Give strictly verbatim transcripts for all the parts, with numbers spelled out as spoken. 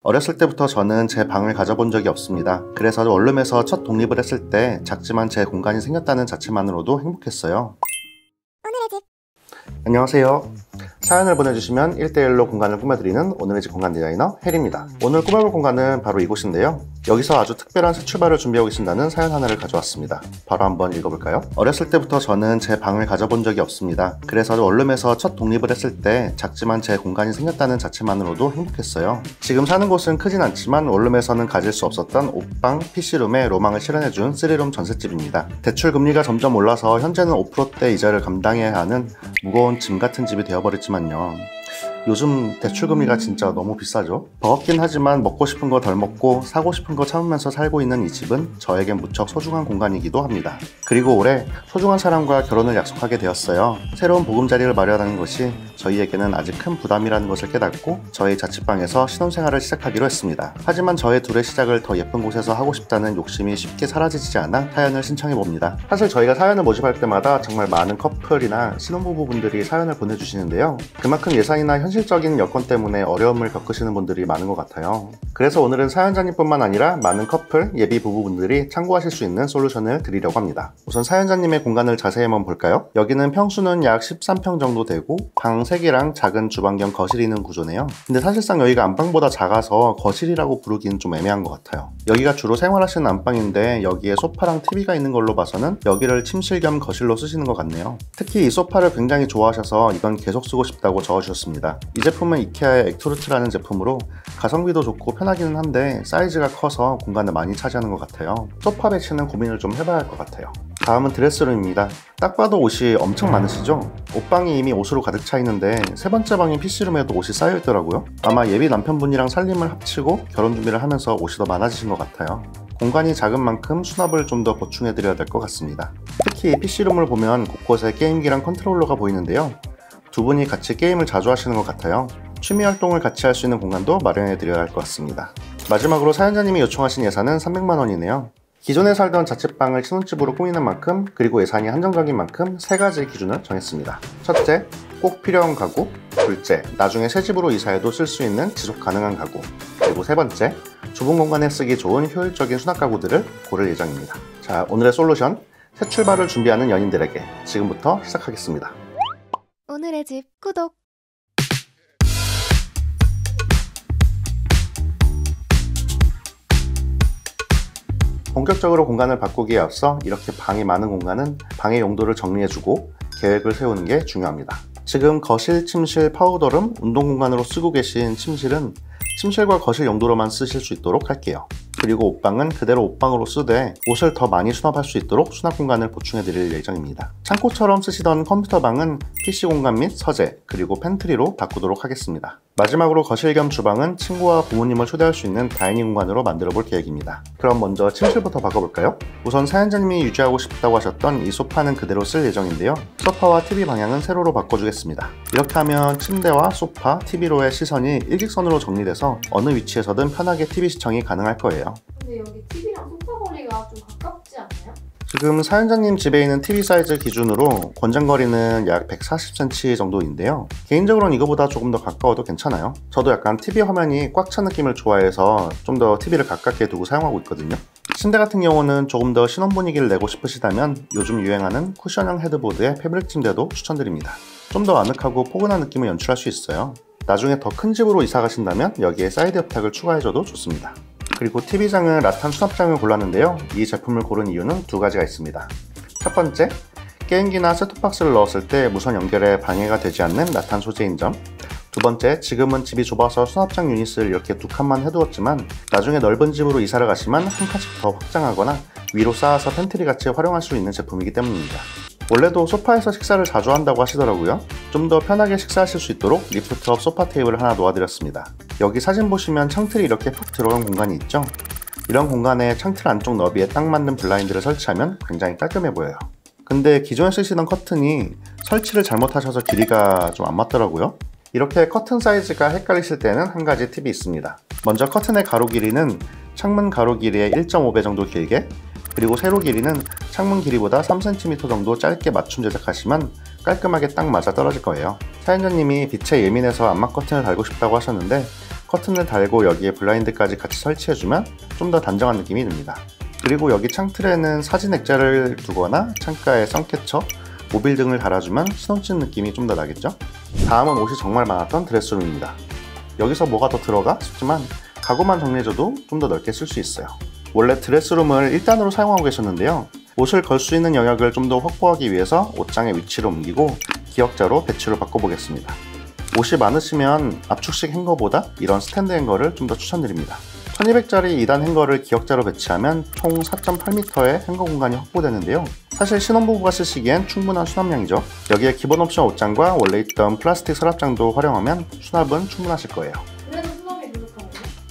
어렸을 때부터 저는 제 방을 가져본 적이 없습니다. 그래서 원룸에서 첫 독립을 했을 때 작지만 제 공간이 생겼다는 자체만으로도 행복했어요. 오늘의 집. 안녕하세요. 사연을 보내주시면 일 대일로 공간을 꾸며드리는 오늘의 집 공간 디자이너 헬입니다. 오늘 꾸며볼 공간은 바로 이곳인데요. 여기서 아주 특별한 새 출발을 준비하고 계신다는 사연 하나를 가져왔습니다. 바로 한번 읽어볼까요? 어렸을 때부터 저는 제 방을 가져본 적이 없습니다. 그래서 원룸에서 첫 독립을 했을 때 작지만 제 공간이 생겼다는 자체만으로도 행복했어요. 지금 사는 곳은 크진 않지만 원룸에서는 가질 수 없었던 옷방, 피시룸에 로망을 실현해준 쓰리룸 전셋집입니다. 대출 금리가 점점 올라서 현재는 오 퍼센트대 이자를 감당해야 하는 무거운 짐 같은 집이 되어버렸지만요. 요즘 대출금리가 진짜 너무 비싸죠. 버겁긴 하지만 먹고 싶은 거 덜 먹고 사고 싶은 거 참으면서 살고 있는 이 집은 저에겐 무척 소중한 공간이기도 합니다. 그리고 올해 소중한 사람과 결혼을 약속하게 되었어요. 새로운 보금자리를 마련하는 것이 저희에게는 아직 큰 부담이라는 것을 깨닫고 저희 자취방에서 신혼생활을 시작하기로 했습니다. 하지만 저의 둘의 시작을 더 예쁜 곳에서 하고 싶다는 욕심이 쉽게 사라지지 않아 사연을 신청해봅니다. 사실 저희가 사연을 모집할 때마다 정말 많은 커플이나 신혼부부분들이 사연을 보내주시는데요. 그만큼 예산이나 현실 실적인 여건 때문에 어려움을 겪으시는 분들이 많은 것 같아요. 그래서 오늘은 사연자님뿐만 아니라 많은 커플, 예비 부부분들이 참고하실 수 있는 솔루션을 드리려고 합니다. 우선 사연자님의 공간을 자세히 한번 볼까요? 여기는 평수는 약 십삼 평 정도 되고 방 세 개랑 작은 주방 겸 거실이 있는 구조네요. 근데 사실상 여기가 안방보다 작아서 거실이라고 부르기는 좀 애매한 것 같아요. 여기가 주로 생활하시는 안방인데 여기에 소파랑 티비가 있는 걸로 봐서는 여기를 침실 겸 거실로 쓰시는 것 같네요. 특히 이 소파를 굉장히 좋아하셔서 이건 계속 쓰고 싶다고 적어주셨습니다. 이 제품은 이케아의 엑토르트라는 제품으로 가성비도 좋고 편하기는 한데 사이즈가 커서 공간을 많이 차지하는 것 같아요. 소파 배치는 고민을 좀 해봐야 할 것 같아요. 다음은 드레스룸입니다. 딱 봐도 옷이 엄청 많으시죠? 옷방이 이미 옷으로 가득 차 있는데 세 번째 방인 피시룸에도 옷이 쌓여 있더라고요. 아마 예비 남편분이랑 살림을 합치고 결혼 준비를 하면서 옷이 더 많아지신 것 같아요. 공간이 작은 만큼 수납을 좀 더 보충해 드려야 될 것 같습니다. 특히 피시룸을 보면 곳곳에 게임기랑 컨트롤러가 보이는데요. 두 분이 같이 게임을 자주 하시는 것 같아요. 취미 활동을 같이 할 수 있는 공간도 마련해 드려야 할 것 같습니다. 마지막으로 사연자님이 요청하신 예산은 삼백만 원이네요. 기존에 살던 자취방을 신혼집으로 꾸미는 만큼 그리고 예산이 한정적인 만큼 세 가지 기준을 정했습니다. 첫째, 꼭 필요한 가구. 둘째, 나중에 새 집으로 이사해도 쓸 수 있는 지속 가능한 가구. 그리고 세 번째, 좁은 공간에 쓰기 좋은 효율적인 수납 가구들을 고를 예정입니다. 자, 오늘의 솔루션, 새 출발을 준비하는 연인들에게 지금부터 시작하겠습니다. 오늘의 집 구독! 본격적으로 공간을 바꾸기에 앞서 이렇게 방이 많은 공간은 방의 용도를 정리해주고 계획을 세우는 게 중요합니다. 지금 거실, 침실, 파우더룸, 운동 공간으로 쓰고 계신 침실은 침실과 거실 용도로만 쓰실 수 있도록 할게요. 그리고 옷방은 그대로 옷방으로 쓰되 옷을 더 많이 수납할 수 있도록 수납 공간을 보충해 드릴 예정입니다. 창고처럼 쓰시던 컴퓨터 방은 피시 공간 및 서재, 그리고 팬트리로 바꾸도록 하겠습니다. 마지막으로 거실 겸 주방은 친구와 부모님을 초대할 수 있는 다이닝 공간으로 만들어 볼 계획입니다. 그럼 먼저 침실부터 바꿔볼까요? 우선 사연자님이 유지하고 싶다고 하셨던 이 소파는 그대로 쓸 예정인데요. 소파와 티비 방향은 세로로 바꿔주겠습니다. 이렇게 하면 침대와 소파, 티비로의 시선이 일직선으로 정리돼서 어느 위치에서든 편하게 티비 시청이 가능할 거예요. 근데 여기 티비랑 소파 거리가 좀 가깝지 않나요? 지금 사연자님 집에 있는 티비 사이즈 기준으로 권장거리는 약 백사십 센티미터 정도인데요. 개인적으로는 이거보다 조금 더 가까워도 괜찮아요. 저도 약간 티비 화면이 꽉 찬 느낌을 좋아해서 좀 더 티비를 가깝게 두고 사용하고 있거든요. 침대 같은 경우는 조금 더 신혼 분위기를 내고 싶으시다면 요즘 유행하는 쿠션형 헤드보드의 패브릭 침대도 추천드립니다. 좀 더 아늑하고 포근한 느낌을 연출할 수 있어요. 나중에 더 큰 집으로 이사 가신다면 여기에 사이드 옆탁을 추가해줘도 좋습니다. 그리고 티비장은 라탄 수납장을 골랐는데요. 이 제품을 고른 이유는 두 가지가 있습니다. 첫 번째, 게임기나 셋톱박스를 넣었을 때 무선 연결에 방해가 되지 않는 라탄 소재인 점. 두 번째, 지금은 집이 좁아서 수납장 유닛을 이렇게 두 칸만 해두었지만 나중에 넓은 집으로 이사를 가시면 한 칸씩 더 확장하거나 위로 쌓아서 팬트리 같이 활용할 수 있는 제품이기 때문입니다. 원래도 소파에서 식사를 자주 한다고 하시더라고요. 좀 더 편하게 식사하실 수 있도록 리프트업 소파 테이블을 하나 놓아드렸습니다. 여기 사진 보시면 창틀이 이렇게 푹 들어간 공간이 있죠? 이런 공간에 창틀 안쪽 너비에 딱 맞는 블라인드를 설치하면 굉장히 깔끔해 보여요. 근데 기존에 쓰시던 커튼이 설치를 잘못하셔서 길이가 좀 안 맞더라고요. 이렇게 커튼 사이즈가 헷갈리실 때는 한 가지 팁이 있습니다. 먼저 커튼의 가로 길이는 창문 가로 길이의 일 점 오 배 정도 길게, 그리고 세로 길이는 창문 길이보다 삼 센티미터 정도 짧게 맞춤 제작하시면 깔끔하게 딱 맞아 떨어질 거예요. 사연자님이 빛에 예민해서 암막 커튼을 달고 싶다고 하셨는데 커튼을 달고 여기에 블라인드까지 같이 설치해주면 좀 더 단정한 느낌이 듭니다. 그리고 여기 창틀에는 사진 액자를 두거나 창가에 선캐쳐, 모빌 등을 달아주면 신혼집 느낌이 좀 더 나겠죠? 다음은 옷이 정말 많았던 드레스룸입니다. 여기서 뭐가 더 들어가 싶지만 가구만 정리해줘도 좀 더 넓게 쓸 수 있어요. 원래 드레스룸을 일 단으로 사용하고 계셨는데요. 옷을 걸 수 있는 영역을 좀 더 확보하기 위해서 옷장의 위치를 옮기고 기역자로 배치로 바꿔보겠습니다. 옷이 많으시면 압축식 행거보다 이런 스탠드 행거를 좀 더 추천드립니다. 천이백 짜리 이 단 행거를 기역자로 배치하면 총 사 점 팔 미터의 행거 공간이 확보되는데요. 사실 신혼부부가 쓰시기엔 충분한 수납량이죠. 여기에 기본 옵션 옷장과 원래 있던 플라스틱 서랍장도 활용하면 수납은 충분하실 거예요. 그래도 수납이 부족하네요.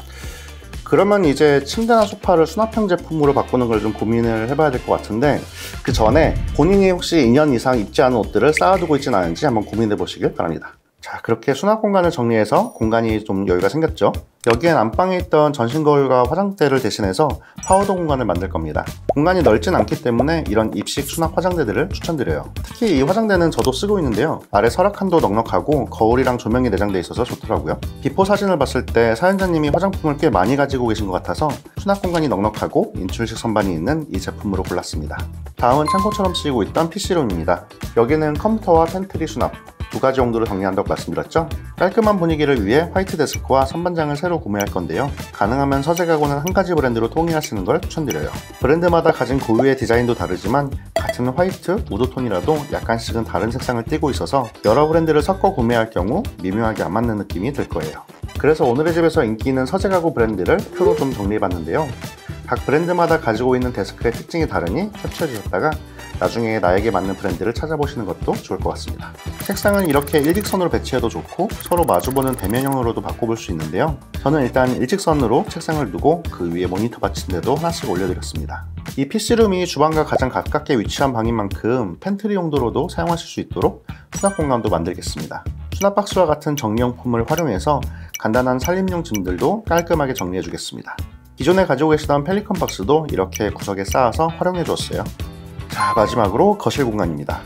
그러면 이제 침대나 소파를 수납형 제품으로 바꾸는 걸 좀 고민을 해봐야 될 것 같은데, 그 전에 본인이 혹시 이 년 이상 입지 않은 옷들을 쌓아두고 있지는 않은지 한번 고민해 보시길 바랍니다. 자, 그렇게 수납 공간을 정리해서 공간이 좀 여유가 생겼죠. 여기엔 안방에 있던 전신 거울과 화장대를 대신해서 파우더 공간을 만들 겁니다. 공간이 넓진 않기 때문에 이런 입식 수납 화장대들을 추천드려요. 특히 이 화장대는 저도 쓰고 있는데요. 아래 서랍칸도 넉넉하고 거울이랑 조명이 내장되어 있어서 좋더라고요. 비포 사진을 봤을 때 사연자님이 화장품을 꽤 많이 가지고 계신 것 같아서 수납 공간이 넉넉하고 인출식 선반이 있는 이 제품으로 골랐습니다. 다음은 창고처럼 쓰이고 있던 피시룸입니다. 여기는 컴퓨터와 팬트리 수납 두 가지 용도로 정리한다고 말씀드렸죠. 깔끔한 분위기를 위해 화이트 데스크와 선반장을 새로 구매할 건데요. 가능하면 서재 가구는 한 가지 브랜드로 통일하시는 걸 추천드려요. 브랜드마다 가진 고유의 디자인도 다르지만 같은 화이트, 우드톤이라도 약간씩은 다른 색상을 띠고 있어서 여러 브랜드를 섞어 구매할 경우 미묘하게 안 맞는 느낌이 들 거예요. 그래서 오늘의 집에서 인기 있는 서재 가구 브랜드를 표로 좀 정리해봤는데요. 각 브랜드마다 가지고 있는 데스크의 특징이 다르니 캡처해주셨다가 나중에 나에게 맞는 브랜드를 찾아보시는 것도 좋을 것 같습니다. 책상은 이렇게 일직선으로 배치해도 좋고 서로 마주보는 대면형으로도 바꿔볼 수 있는데요. 저는 일단 일직선으로 책상을 두고 그 위에 모니터 받침대도 하나씩 올려드렸습니다. 이 피시룸이 주방과 가장 가깝게 위치한 방인 만큼 팬트리 용도로도 사용하실 수 있도록 수납 공간도 만들겠습니다. 수납 박스와 같은 정리용품을 활용해서 간단한 살림용 짐들도 깔끔하게 정리해 주겠습니다. 기존에 가지고 계시던 펠리컨 박스도 이렇게 구석에 쌓아서 활용해 주었어요. 자, 마지막으로 거실 공간입니다.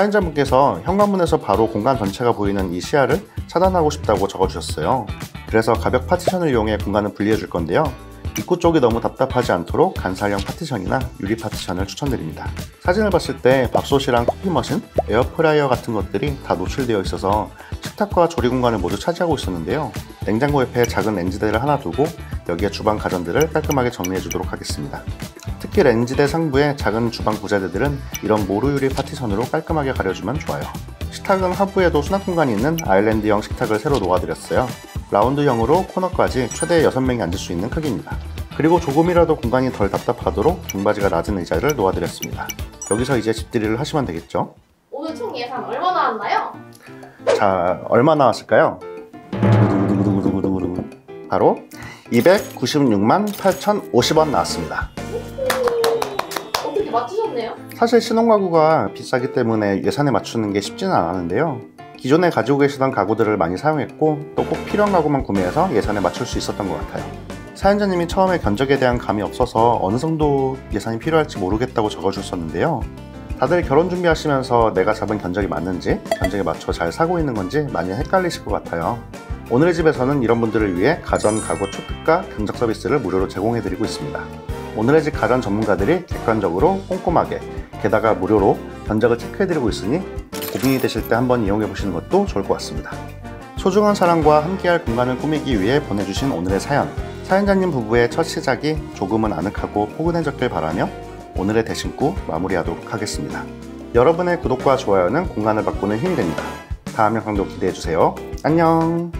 사연자분께서 현관문에서 바로 공간 전체가 보이는 이 시야를 차단하고 싶다고 적어주셨어요. 그래서 가벽 파티션을 이용해 공간을 분리해 줄 건데요. 입구 쪽이 너무 답답하지 않도록 간살형 파티션이나 유리 파티션을 추천드립니다. 사진을 봤을 때 밥솥이랑 커피 머신, 에어프라이어 같은 것들이 다 노출되어 있어서 식탁과 조리 공간을 모두 차지하고 있었는데요. 냉장고 옆에 작은 렌즈대를 하나 두고 여기에 주방 가전들을 깔끔하게 정리해 주도록 하겠습니다. 특히 렌즈대 상부의 작은 주방 부자재들은 이런 모루 유리 파티션으로 깔끔하게 가려주면 좋아요. 식탁은 하부에도 수납 공간이 있는 아일랜드형 식탁을 새로 놓아드렸어요. 라운드형으로 코너까지 최대 여섯 명이 앉을 수 있는 크기입니다. 그리고 조금이라도 공간이 덜 답답하도록 등받이가 낮은 의자를 놓아드렸습니다. 여기서 이제 집들이를 하시면 되겠죠? 오늘 총 예산 얼마 나왔나요? 자, 얼마 나왔을까요? 바로 이백구십육만 팔천오십 원 나왔습니다. 어떻게 맞추셨네요? 사실 신혼가구가 비싸기 때문에 예산에 맞추는 게 쉽지는 않았는데요. 기존에 가지고 계시던 가구들을 많이 사용했고 또 꼭 필요한 가구만 구매해서 예산에 맞출 수 있었던 것 같아요. 사연자님이 처음에 견적에 대한 감이 없어서 어느 정도 예산이 필요할지 모르겠다고 적어주셨는데요. 다들 결혼 준비하시면서 내가 잡은 견적이 맞는지, 견적에 맞춰 잘 사고 있는 건지 많이 헷갈리실 것 같아요. 오늘의 집에서는 이런 분들을 위해 가전 가구 초특가 견적 서비스를 무료로 제공해드리고 있습니다. 오늘의 집 가전 전문가들이 객관적으로 꼼꼼하게 게다가 무료로 견적을 체크해드리고 있으니 고민이 되실 때 한번 이용해보시는 것도 좋을 것 같습니다. 소중한 사람과 함께할 공간을 꾸미기 위해 보내주신 오늘의 사연, 사연자님 부부의 첫 시작이 조금은 아늑하고 포근해졌길 바라며 오늘의 대신구 마무리하도록 하겠습니다. 여러분의 구독과 좋아요는 공간을 바꾸는 힘이 됩니다. 다음 영상도 기대해주세요. 안녕.